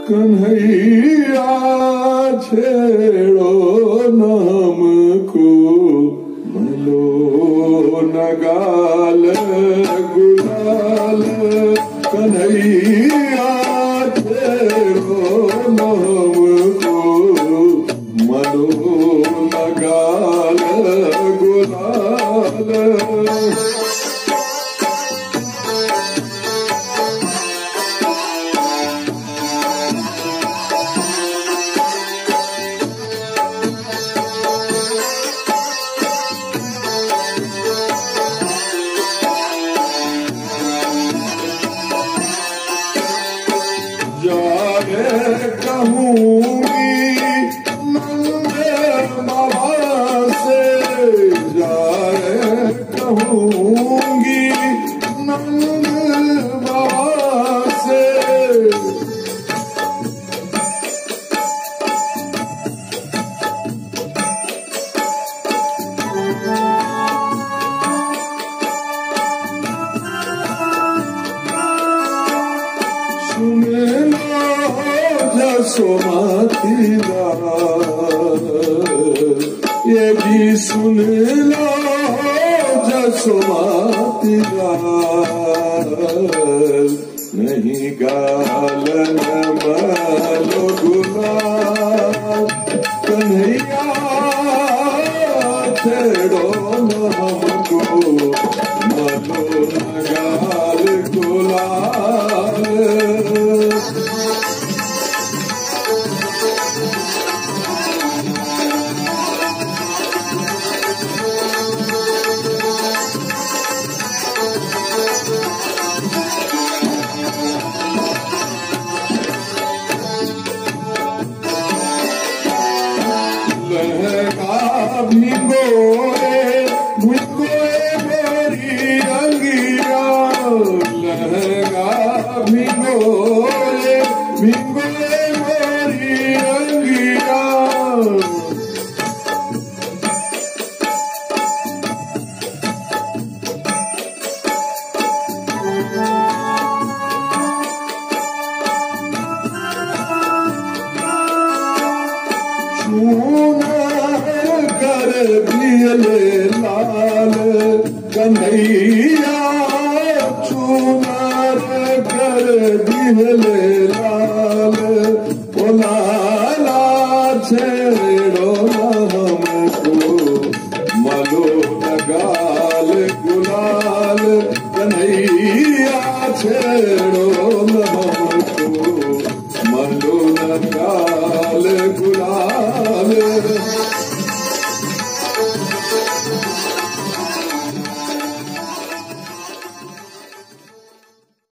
कन्हैया छेड़ो न हमको, भलो न गाल गुलाल। कन्हैया छेड़ो न हमको, मलो न गाल गुलाल। जाए कहूँगी नंद बाबा से, जाए कहूँगी नंद बाबा से। सुन लो जसोमती लाल, ये भी सुन लो जसोमती लाल। नहीं गाल न मालो गुलाल, कन्हैया छेड़ो न हमको, मालो न गाल गुलाल। लहंगा भिगोए भिगोए मेरी अंगिया, लहंगा भिगोए भिगोए मेरी अंगिया। चूनर कर दिले लाल कन्हैया, चूनर कर दिले लाल। ओ लाला छेड़ो न हमको, मलो न गाल गुलाल। कन्हैया छेड़ो न हमको, मलो न गाल गुलाल।